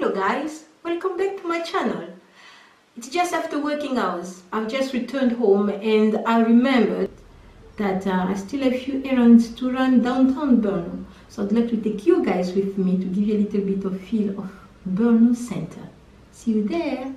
Hello guys, welcome back to my channel. It's just after working hours. I've just returned home and I remembered that I still have a few errands to run downtown Brno. So I'd like to take you guys with me to give you a little bit of feel of Brno Center. See you there.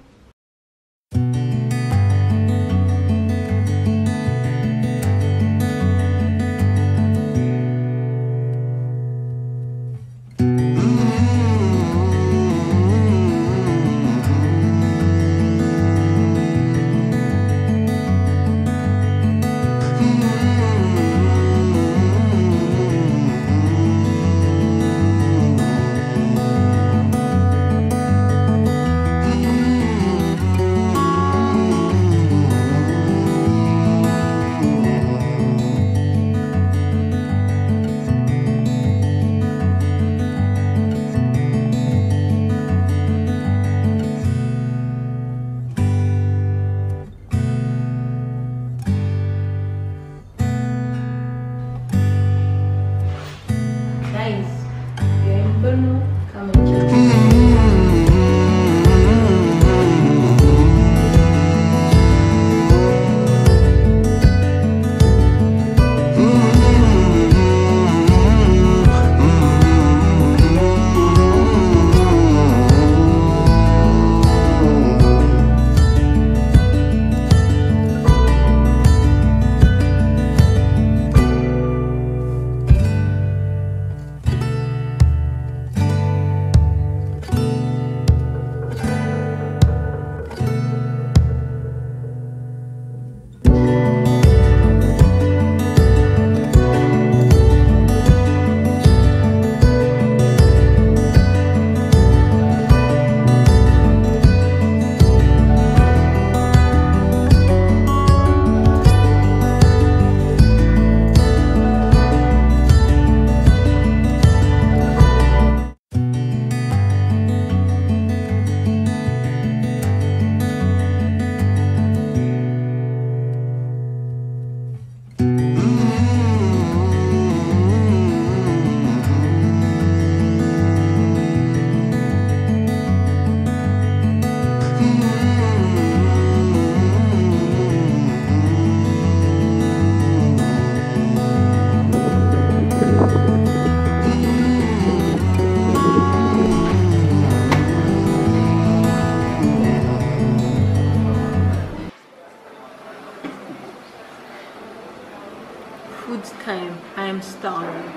Food time. I am starving.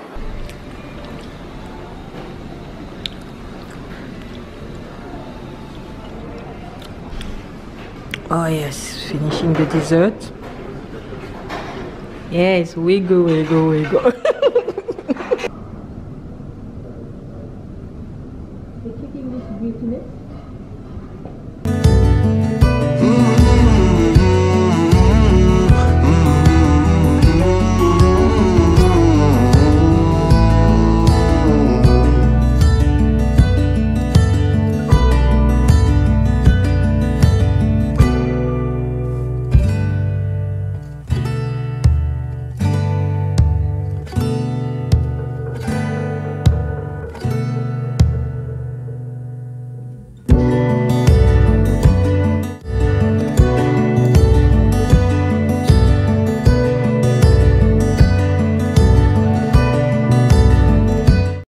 Oh yes, finishing the dessert. Yes, wiggle, wiggle, wiggle. The chicken is greediness.